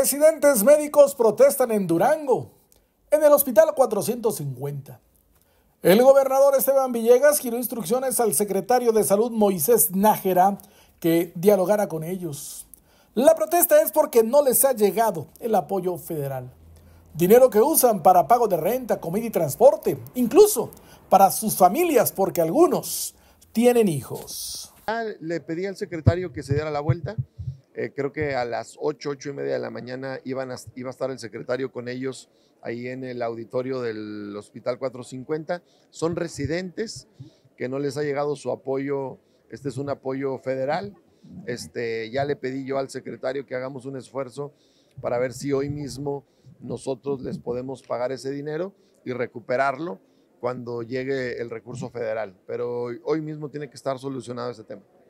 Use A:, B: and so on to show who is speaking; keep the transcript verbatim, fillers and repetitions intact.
A: Residentes médicos protestan en Durango, en el Hospital cuatrocientos cincuenta. El gobernador Esteban Villegas giró instrucciones al secretario de Salud Moisés Nájera que dialogara con ellos. La protesta es porque no les ha llegado el apoyo federal. Dinero que usan para pago de renta, comida y transporte, incluso para sus familias, porque algunos tienen hijos.
B: Le pedí al secretario que se diera la vuelta. Eh, creo que a las ocho, ocho y media de la mañana iban a, iba a estar el secretario con ellos ahí en el auditorio del Hospital cuatrocientos cincuenta. Son residentes que no les ha llegado su apoyo. Este es un apoyo federal. Este, ya le pedí yo al secretario que hagamos un esfuerzo para ver si hoy mismo nosotros les podemos pagar ese dinero y recuperarlo cuando llegue el recurso federal. Pero hoy mismo tiene que estar solucionado ese tema.